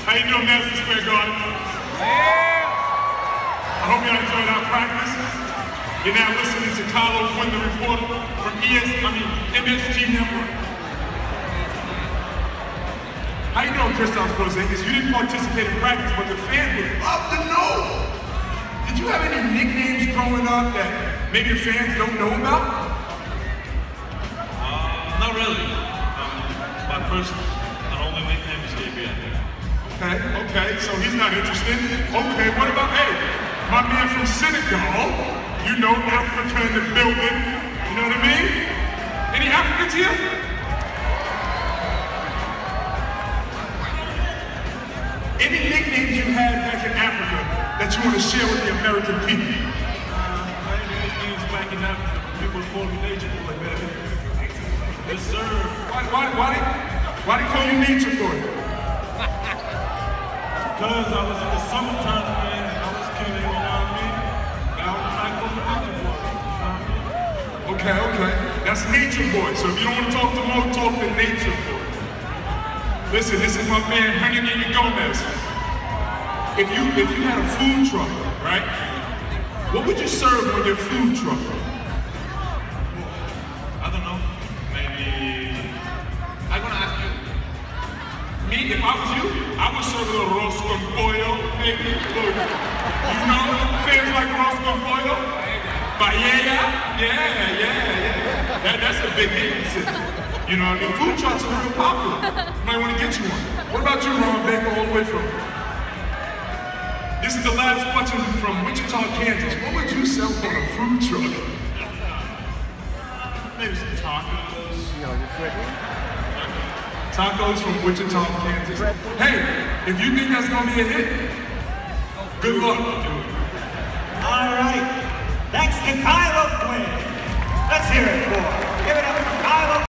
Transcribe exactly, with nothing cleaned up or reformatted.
How you doing, Madison Square Garden? Yeah. I hope y'all enjoyed our practice. You're now listening to Carlos Win, the reporter from E S, I mean, M S G Network. How you doing, Kristaps Porzingis? You didn't participate in practice, but the fans would love to know. Did you have any nicknames growing up that maybe the fans don't know about? Uh, not really. Um, my first and only nickname is K B, I think. Okay, okay, so he's not interested. Okay, what about, hey, my man from Senegal, you know, Africa in the building, you know what I mean? Any Africans here? Any nicknames you had back in Africa that you want to share with the American people? Uh, my nicknames back in Africa, people call me Nature Boy, baby. Yes, sir. Why, why, why, they, why they call you Nature Boy? Because I was in the summertime, man, I was killing, you know what I mean? Now I'm back on the Nature Boy, you know what I mean? Okay, okay. That's Nature Boy. So if you don't want to talk to Mo, talk to Nature Boy. Listen, this is my man Hernangomez. If you if you had a food truck, right? What would you serve on your food truck? I don't know. Maybe I'm gonna ask you. Me, if I was you, I would serve a little arroz con pollo, baby. Look, you know, fans like arroz con pollo? Paella? Yeah, yeah, yeah. That, that's a big hit. You know, I mean, food trucks are real popular. You might want to get you one. What about you, Ron Baker, all the way from? This is the last question from Wichita, Kansas. What would you sell on a food truck? maybe some tacos. You know, you're quick. Tacos from Wichita, Kansas. Hey, if you think that's gonna be a hit, good luck.